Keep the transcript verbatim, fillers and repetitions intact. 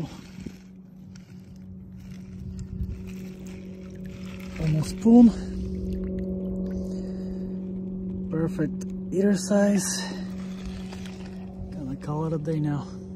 Coho. Almost spoon. Perfect eater size. Gonna call it a day now.